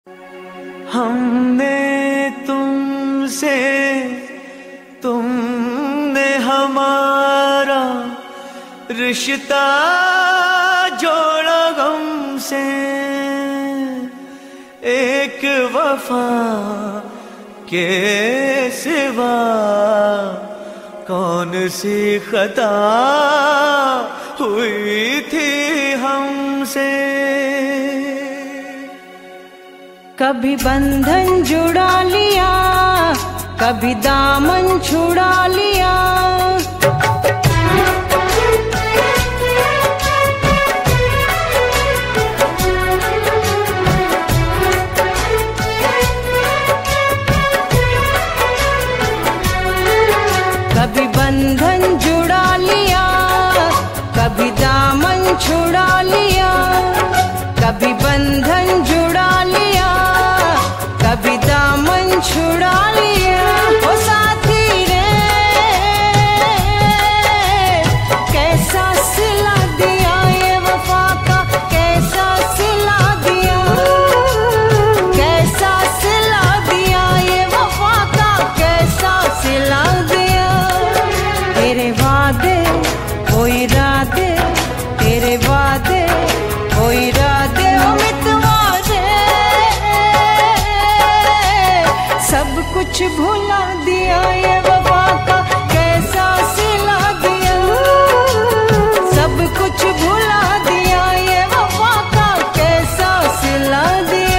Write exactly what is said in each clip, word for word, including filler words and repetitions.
हमने तुमसे, तुमने हमारा रिश्ता जोड़ा गम से। एक वफा के सिवा कौन सी खता हुई थी हमसे। कभी बंधन जुड़ा लिया, कभी दामन छुड़ा लिया। कभी बंधन जुड़ा लिया, कभी दामन छुड़ा लिया। कभी बंधन जुड़ा लिया, कभी दामन छुड़ा लिया। ओ साथी रे कैसा सिला दिया ये वफा का, कैसा सिला दिया, कैसा सिला दिया ये वफा का, कैसा सिला दिया। तेरे वादे वो इरादे, तेरे वादे वो इरादे, ओ मितवा दे सब कुछ भुला दिया ये वफा का, कैसा सिला दिया। सब कुछ भुला दिया ये वफा का, कैसा सिला दिया।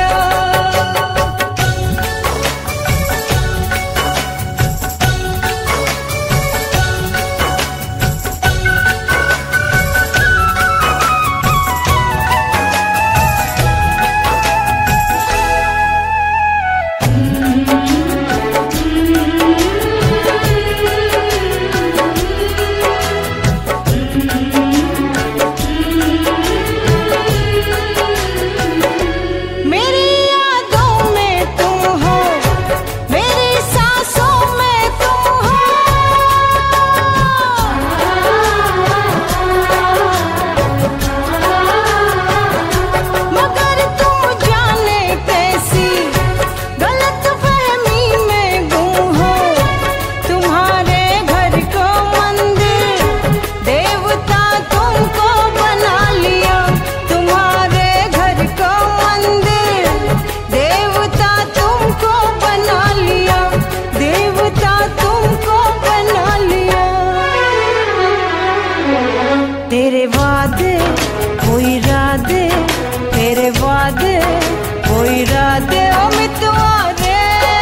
तेरे वादे वो इरादे, तेरे वादे वो इरादे, ओ मितवा दे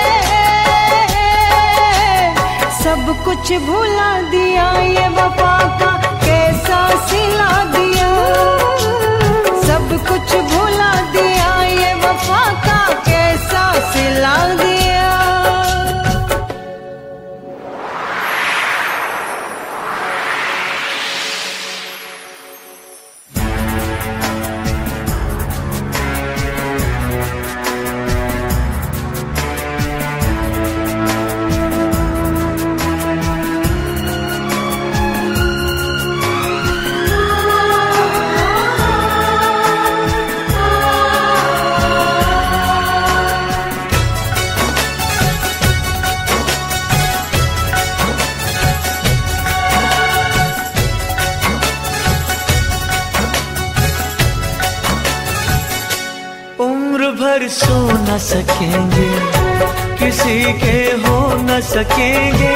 सब कुछ भुला दिया ये वफा का, कैसा सिला दिया। सब कुछ भुला दिया ये वफा का, कैसा सिला दिया। भर सो न सकेंगे, किसी के हो न सकेंगे।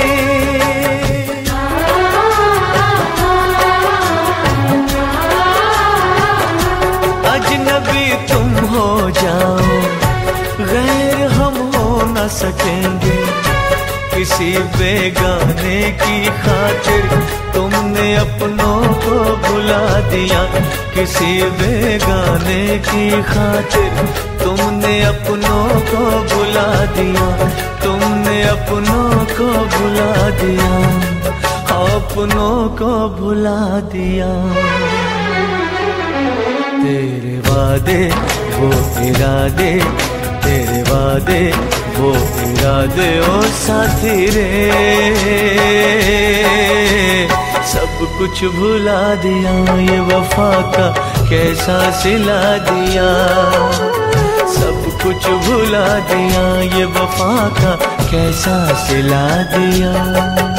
अजनबी तुम हो जाओ, गैर हम हो न सकेंगे। किसी बेगाने की खातिर तुमने अपनों को भुला दिया। किसी बेगाने की खातिर तुमने अपनों को भुला दिया। तुमने अपनों को भुला दिया, अपनों को भुला दिया। तेरे वादे वो इरादे, तेरे वादे वो इरादे, ओ साथी रे सब कुछ भुला दिया ये वफा का, कैसा सिला दिया। सब कुछ भुला दिया, ये वफा का कैसा सिला दिया।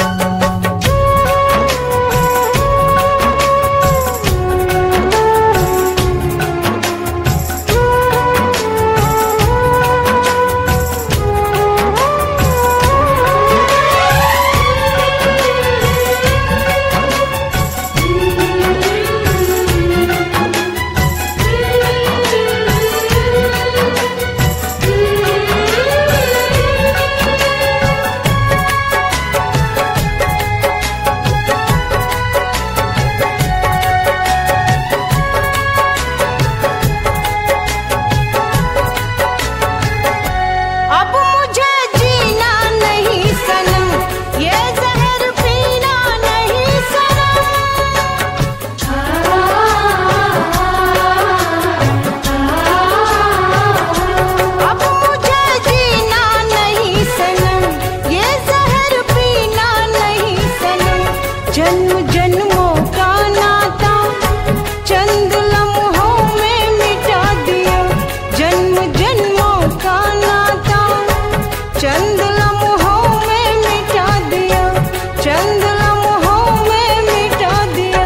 जन्म जन्मों का नाता चंद लम्हों में मिटा दिया, जन्म जन्मों का नाता चंद लम्हों में मिटा दिया, चंद लम्हों में मिटा दिया।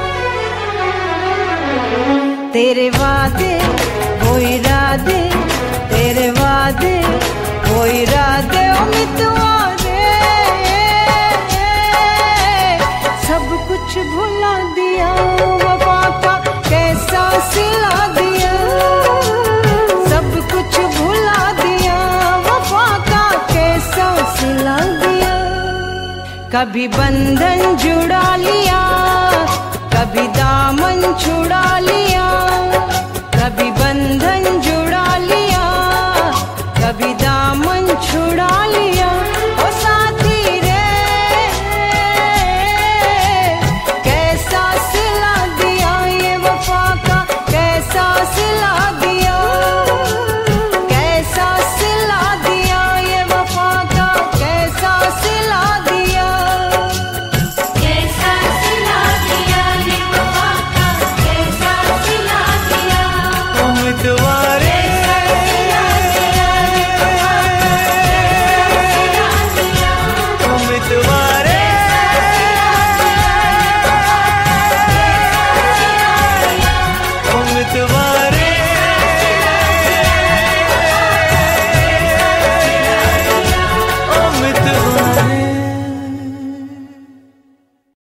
तेरे वादे वो इरादे, तेरे वादे वो इरादे ओ मितवा सब कुछ भुला दिया, वफा का कैसा सिला दिया। सब कुछ भुला दिया, वफा का कैसा सिला दिया। कभी बंधन जुड़ा लिया, कभी दामन छुड़ा लिया, कभी बंधन जुड़ा